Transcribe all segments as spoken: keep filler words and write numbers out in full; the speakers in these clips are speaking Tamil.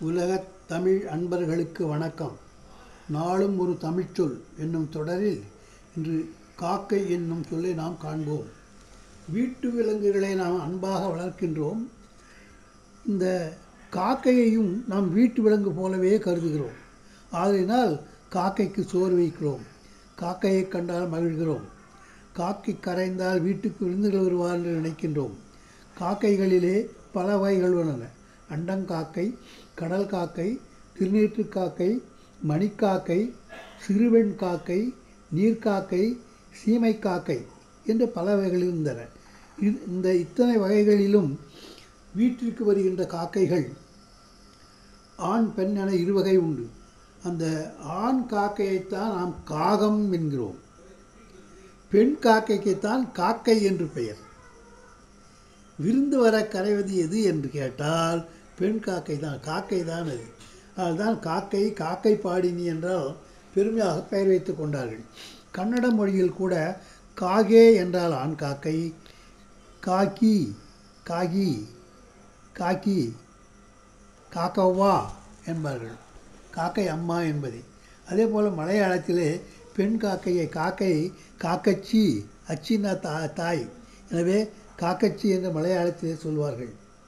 உலகத் தமிழ் அன்பர்களுக்கு வணக்கம். நாளும் ஒரு தமிழ்ச்சொல் என்னும் தொடரில் இன்று காக்கை என்னும் சொல்லை நாம் காண்போம். வீட்டு விலங்குகளை நாம் அன்பாக வளர்க்கின்றோம். இந்த காக்கையையும் நாம் வீட்டு விலங்கு போலவே கருதுகிறோம். ஆதலினால் காக்கைக்கு சோறு வைக்கிறோம். காக்கையை கண்டால் மகிழ்கிறோம். காக்கை கரைந்தால் வீட்டுக்கு விருந்துகள் வருவார் என்று நினைக்கின்றோம். காக்கைகளிலே பல வகைகள் உள்ளன. அண்டங்காக்கை, கடல் காக்கை, திருநீற்று காக்கை, மணிக்காக்கை, சிறுவெண் காக்கை, நீர்க்காக்கை, சீமை காக்கை என்று பல வகைகள் இருந்தன. இந்த இத்தனை வகைகளிலும் வீட்டிற்கு வருகின்ற காக்கைகள் ஆண் பெண் என இருவகை உண்டு. அந்த ஆண் காக்கையைத்தான் நாம் காகம் என்கிறோம். பெண் காக்கைக்குத்தான் காக்கை என்று பெயர். விருந்து வர கரைவது எது என்று கேட்டால் பெண் காக்கை தான், காக்கை தான் அது. அதுதான் காக்கை காக்கை பாடினி என்றால் பெருமையாக பெயர் வைத்து கொண்டார்கள். கன்னட மொழியில் கூட காகே என்றால் ஆண் காக்கை, காக்கி காகி காக்கி காக்கவ்வா என்பார்கள், காக்கை அம்மா என்பதை. அதே போல் மலையாளத்திலே பெண் காக்கையை காக்கை காக்கச்சி, அச்சின்னா தா தாய் எனவே காக்கச்சி என்று மலையாளத்திலே சொல்வார்கள்.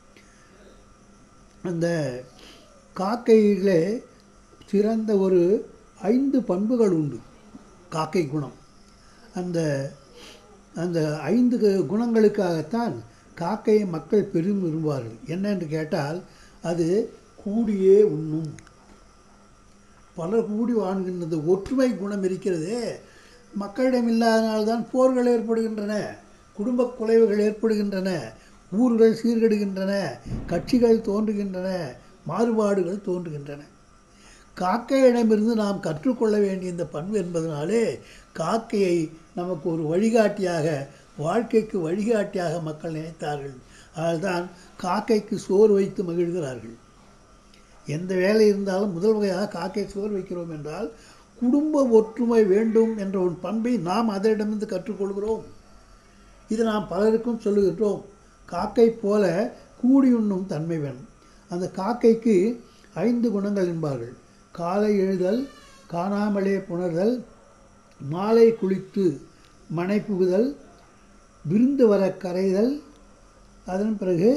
அந்த காக்கையிலே சிறந்த ஒரு ஐந்து பண்புகள் உண்டு. காக்கை குணம். அந்த அந்த ஐந்து குணங்களுக்காகத்தான் காக்கையை மக்கள் பெரும் விரும்புவார்கள். என்னென்று கேட்டால் அது கூடியே உண்ணும். பலர் கூடி வாழ்கின்றது. ஒற்றுமை குணம் இருக்கிறதே. மக்களிடம் இல்லாதனால்தான் போர்கள் ஏற்படுகின்றன, குடும்ப குலைவுகள் ஏற்படுகின்றன, ஊர்கள் சீர்கெடுகின்றன, கட்சிகள் தோன்றுகின்றன, மாறுபாடுகள் தோன்றுகின்றன. காக்கையிடமிருந்து நாம் கற்றுக்கொள்ள வேண்டிய இந்த பண்பு என்பதனாலே காக்கையை நமக்கு ஒரு வழிகாட்டியாக, வாழ்க்கைக்கு வழிகாட்டியாக மக்கள் நினைத்தார்கள். அதல்தான் காக்கைக்கு சோறு வைத்து மகிழ்கிறார்கள். எந்த வேலை இருந்தாலும் முதல் வகையாக காக்கை சோறு வைக்கிறோம் என்றால் குடும்ப ஒற்றுமை வேண்டும் என்ற ஒரு பண்பை நாம் அதனிடமிருந்து கற்றுக்கொள்கிறோம். இது நாம் பலருக்கும் சொல்லுகின்றோம். காக்கை போல கூடி உண்ணும் தன்மை வேணும். அந்த காக்கைக்கு ஐந்து குணங்கள் என்பார்கள். காலை எழுதல், காணாமலே புணர்தல், மாலை குளித்து மனை புகுதல், விருந்து வர கரைதல், அதன் பிறகு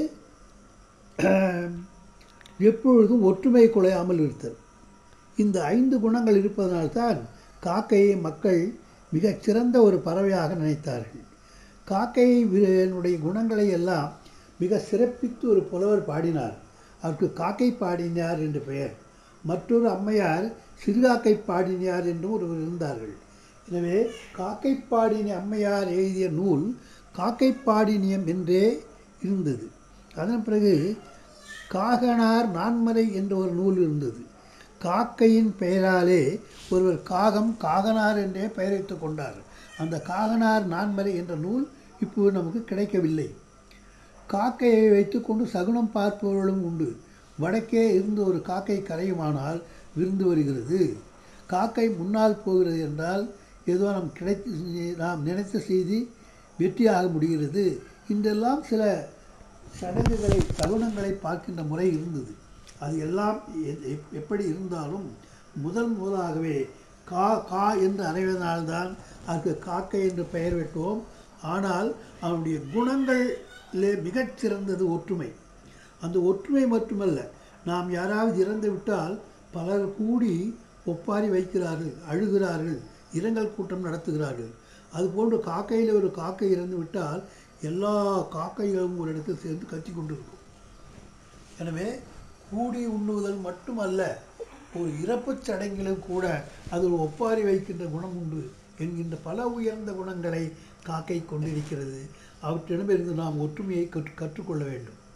எப்பொழுதும் ஒற்றுமை குலையாமல் இருத்தல். இந்த ஐந்து குணங்கள் இருப்பதனால்தான் காக்கையை மக்கள் மிகச் சிறந்த ஒரு பறவையாக நினைத்தார்கள். காக்கையினுடைய குணங்களை எல்லாம் மிக சிறப்பித்து ஒரு புலவர் பாடினார். அவருக்கு காக்கை பாடினார் என்று பெயர். மற்றொரு அம்மையார் சிறுகாக்கை பாடினார் என்றும் ஒருவர் இருந்தார்கள். எனவே காக்கை பாடினி அம்மையார் எழுதிய நூல் காக்கை பாடினியம் என்றே இருந்தது. அதன் பிறகு காகனார் நான்மறை என்ற ஒரு நூல் இருந்தது. காக்கையின் பெயராலே ஒருவர் காகம் காகனார் என்றே பெயரிட்டு கொண்டார். அந்த காகனார் நான்மறை என்ற நூல் இப்போது நமக்கு கிடைக்கவில்லை. காக்கையை வைத்துக்கொண்டு சகுனம் பார்ப்பவர்களும் உண்டு. வடக்கே இருந்து ஒரு காக்கை கரையுமானால் விருந்து வருகிறது, காக்கை முன்னால் போகிறது என்றால் ஏதோ நம் கிடைத்து நாம் நினைத்த செய்தி வெற்றியாக முடிகிறது. இன்றெல்லாம் சில சடங்குகளை, சகுனங்களை பார்க்கின்ற முறை இருந்தது. அது எல்லாம் எப்படி இருந்தாலும் முதல் முதலாகவே கா கா என்று அறைவதனால்தான் அதுக்கு காக்கை என்று பெயர் வைத்தோம். ஆனால் அவனுடைய குணங்களிலே மிகச்சிறந்தது ஒற்றுமை. அந்த ஒற்றுமை மட்டுமல்ல, நாம் யாராவது இறந்து விட்டால் பலர் கூடி ஒப்பாரி வைக்கிறார்கள், அழுகிறார்கள், இரங்கல் கூட்டம் நடத்துகிறார்கள். அதுபோன்று காக்கையில் ஒரு காக்கை இறந்து விட்டால் எல்லா காக்கைகளும் ஒரு இடத்தில் சேர்ந்து கத்தி கொண்டிருக்கும். எனவே கூடி உண்ணுவதல் மட்டுமல்ல, ஒரு இறப்புச் சடங்கிலும் கூட அது ஒரு ஒப்பாரி வைக்கின்ற குணம் உண்டு என்கின்ற பல உயர்ந்த குணங்களை காக்கை கொண்டிருக்கிறது. அவற்றிடமிருந்து நாம் ஒற்றுமையை கற்று கற்றுக்கொள்ள வேண்டும்.